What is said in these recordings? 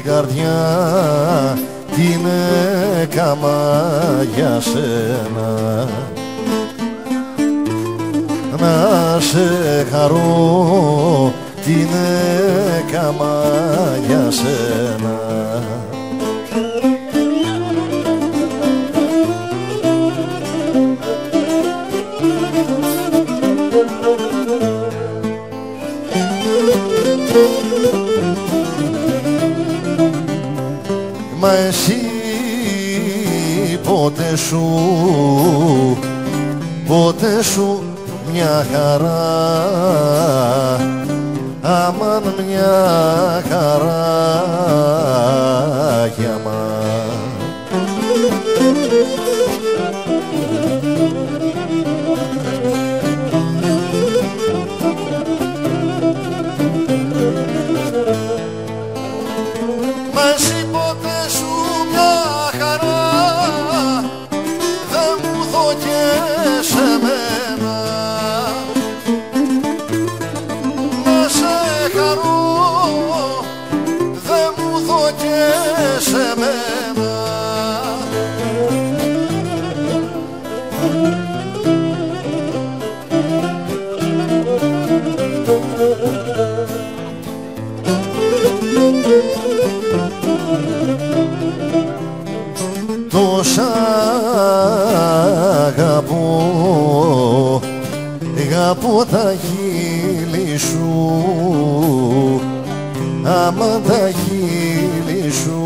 καρδιά την έκαμα για σένα. Να σε χαρώ την έκαμα για σένα. Μα εσύ ποτέ σου μια χαρά, αμάν μια χαρά για μας. Μα εσύ ποτέ σου μια χαρά δεν μου δω και σε μένα. Να σε χαρώ δεν μου δω και σε μένα. Τόσα αγαπώ τα χείλη σου, άμα τα χείλη σου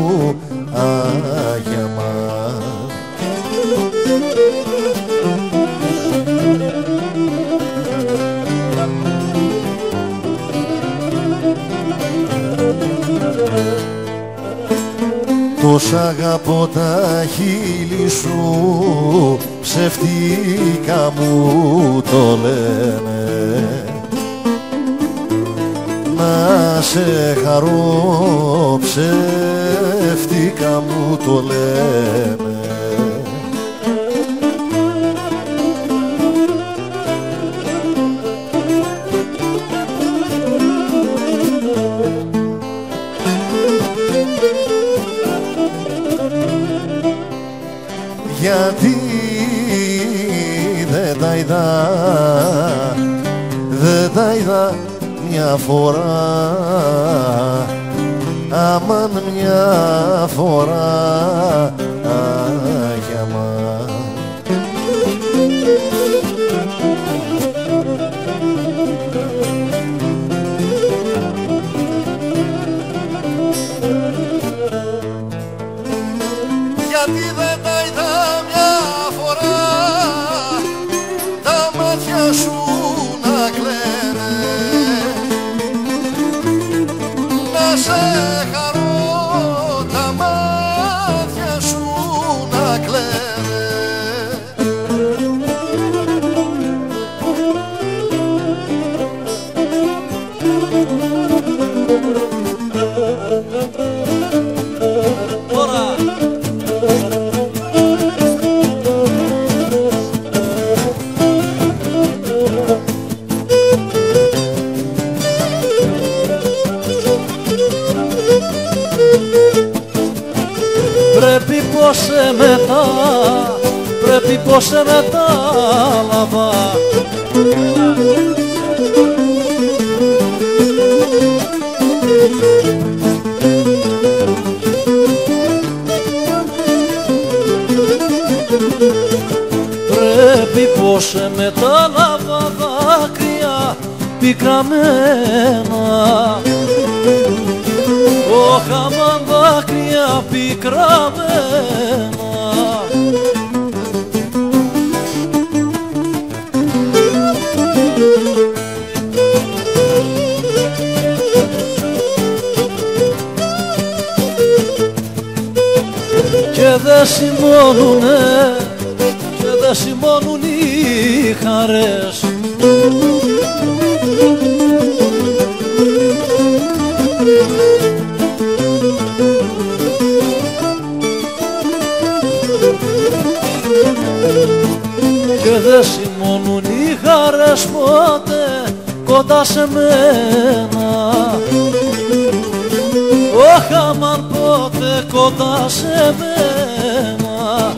για μας. Τόσα αγαπώ τα χείλη σου, ψευτικά μου το λένε. Να σε χαρώ, ψευτικά μου το λένε. Γιατί δεν τα είδα μια φορά, αμάν μια φορά για μας. Γιατί δεν τα είδα μια φορά τα μάτια σου να κλαίνε. Να σε χαρώ τα μάτια σου να κλαίνε. Πρέπει πως σε μετάλαβα. Πρέπει πως σε μετάλαβα δάκρυα πικραμένα. Ωχ, αμάν δάκρυα πικραμένα. Και δε σημώνουνε οι χαρές. Και δε σημώνουν οι χαρές ποτέ κοντά σε μένα. Ωχ, κοντά σε μένα.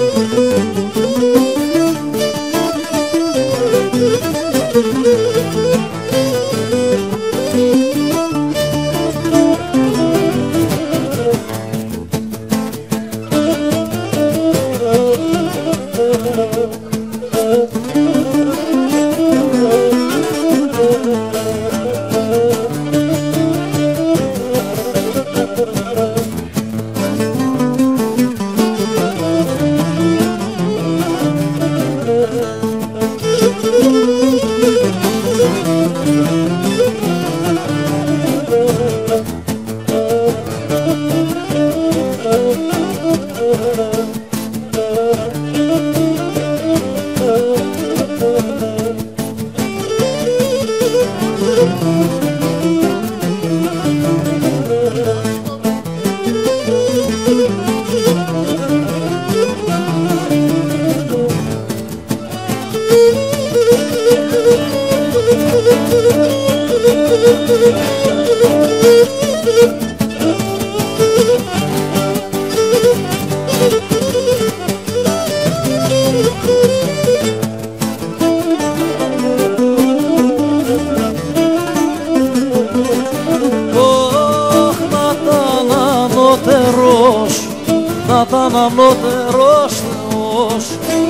Να ήταν ανώτερος Θεός.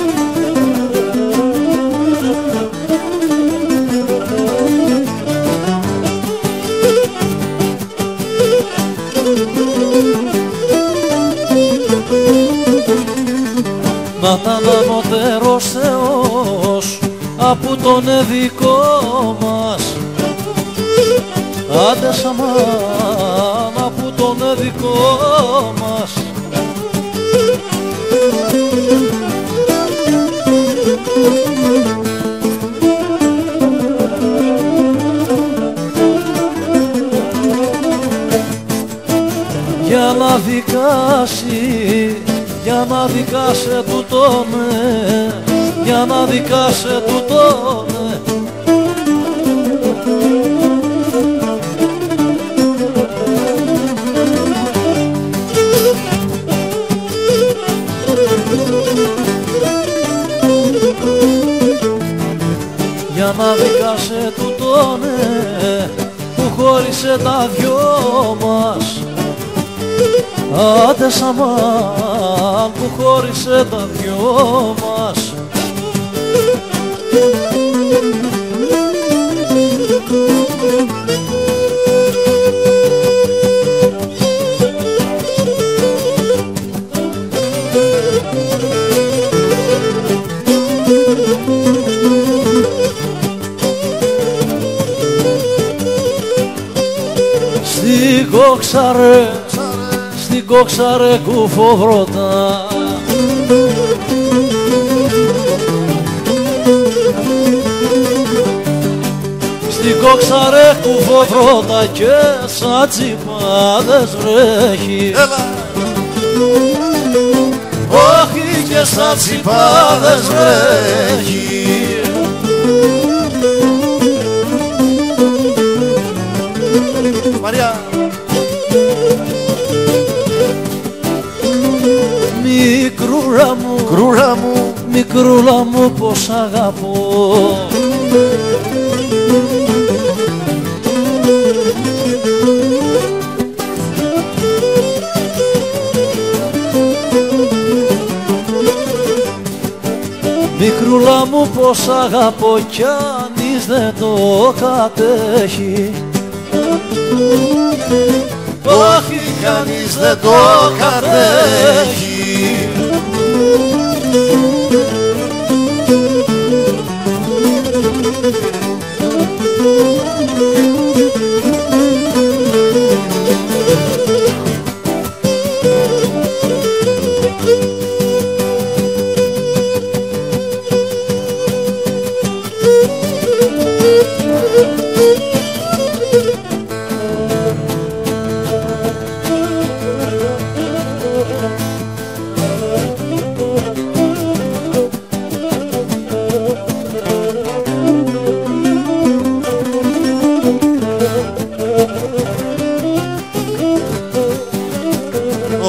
Να ήταν ανώτερος Θεός από τον εδικό μας. Άντε σαμάν από τον εδικό μας. Για να δικάσει τούτον, για να δικάσει τούτον. Για να δικάσει τούτον που χώρισε τα δυο μας. Άντε σαμάν που χώρισε τα δυο μας. Στην κόξα ρε, στην κόξα ρε κουφοβρώτα. Στην κόξα ρε κουφοβρώτα και σαν τσιπάδες βρέχει. Όχι και σαν τσιπάδες βρέχει. Μαριά. Μικρούλα μου, Κρούλα μου, μικρούλα μου πως αγαπώ. Μικρούλα μου πως αγαπώ κι αν εις δεν το κατέχει. όχι κανείς δεν το κατέχει.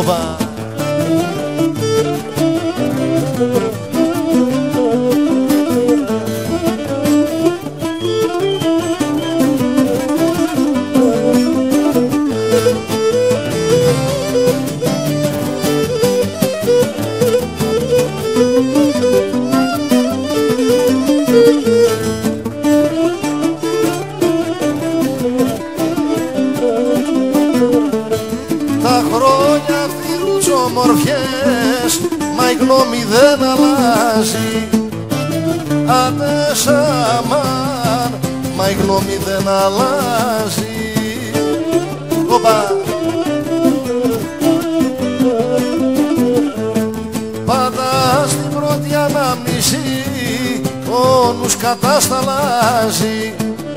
Οπα. Τα χρόνια θύρους ομορφιές, μα η γνώμη δεν αλλάζει. Άντε σαμάν, μα η γνώμη δεν αλλάζει. Οπα. Πάντα στην πρώτη ανάμνηση ο νους κατασταλάζει.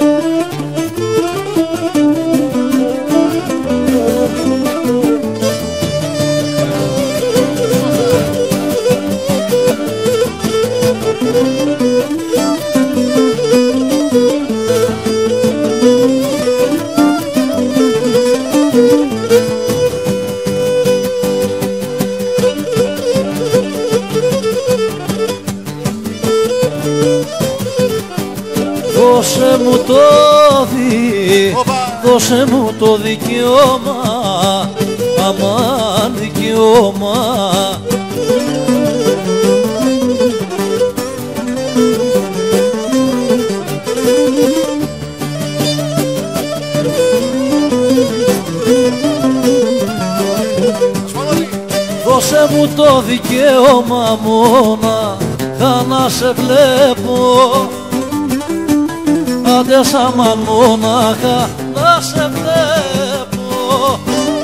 Δώσε μου το δικαίωμα, αμάν δικαίωμα. Δώσε μου το δικαίωμα μόναχα να σε βλέπω. Άντε σάμα μόναχα να σε βλέπω.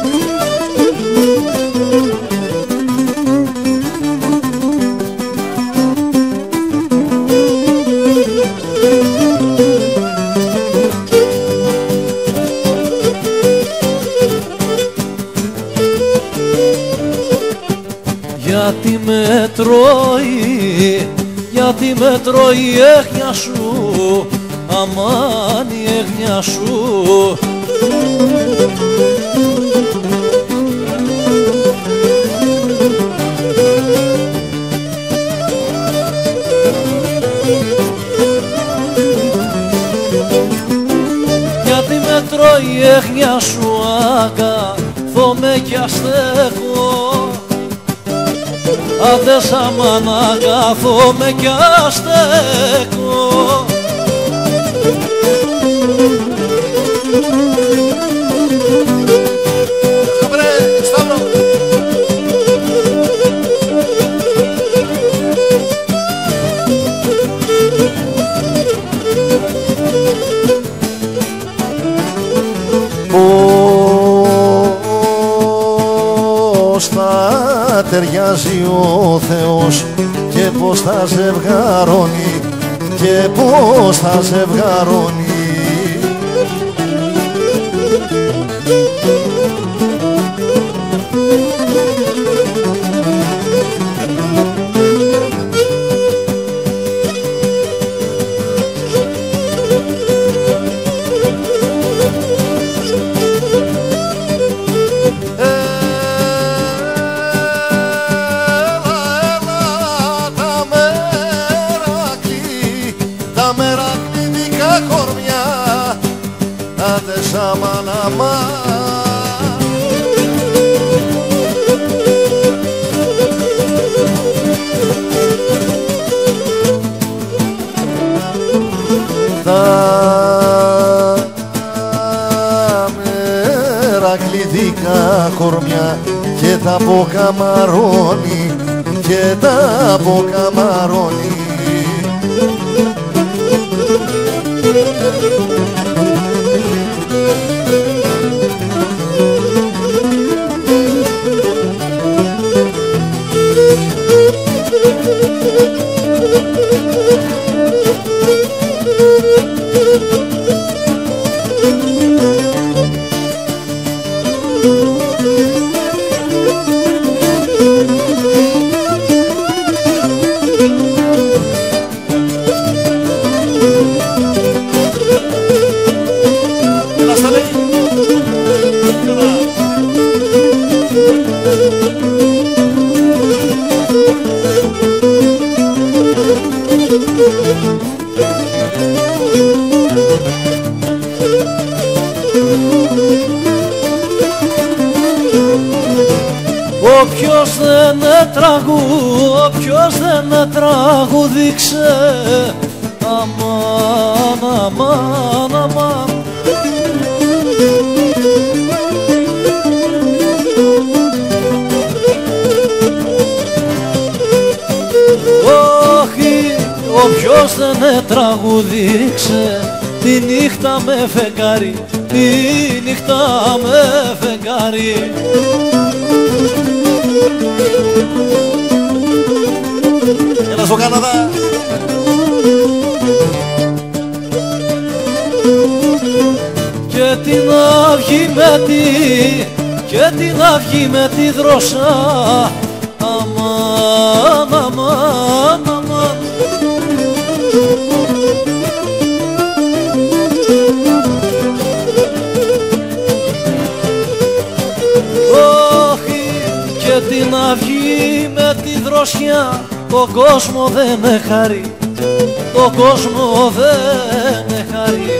Γιατί με τρώει η έγνοια σου, αμάν η έγνοια σου. Γιατί με τρώει η έγνοια σου, αγαθόμαι κι αστέχω. Άντε σάμα να αγαθόμαι κι αστέχω. Πώς θα ταιριάζει ο Θεός και πώς θα ζευγαρώνει και πώς θα ζευγαρώνει. Τα μερακλήδικα κορμιά, άντε σάμα να τα μερακλήδικα κορμιά και τα αποκαμαρώνει και τα αποκαμαρώνει. Όποιος δεν τραγουδήξε, αμάν, αμάν, αμάν. Όχι, όποιος δεν τραγουδήξε, τη νύχτα με φεγγάρι, τη νύχτα με φεγγάρι. Έλα στο Καναδά. Και την αυγή με τη δρόσα, αμάν, αμάν, αμάν. Όχι, και την αυγή με τη δροσιά, τον κόσμο δεν εχάρει, τον κόσμο δεν εχάρει.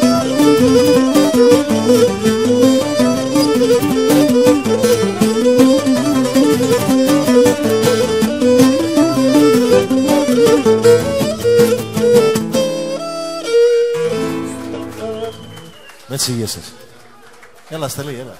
Με τις υγείες σας. Έλα Στελή, έλα.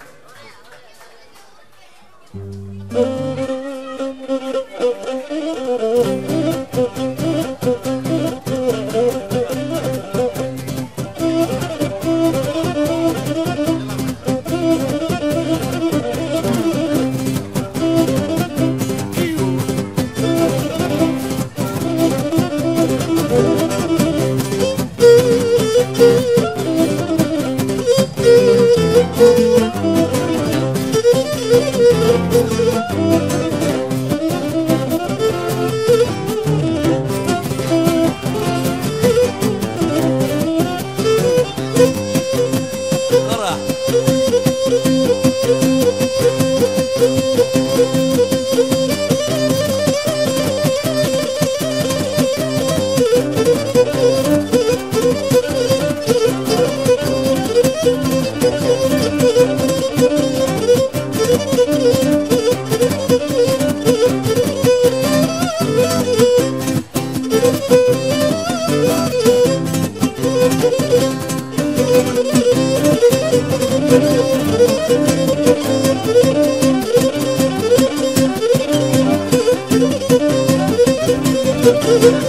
Thank you.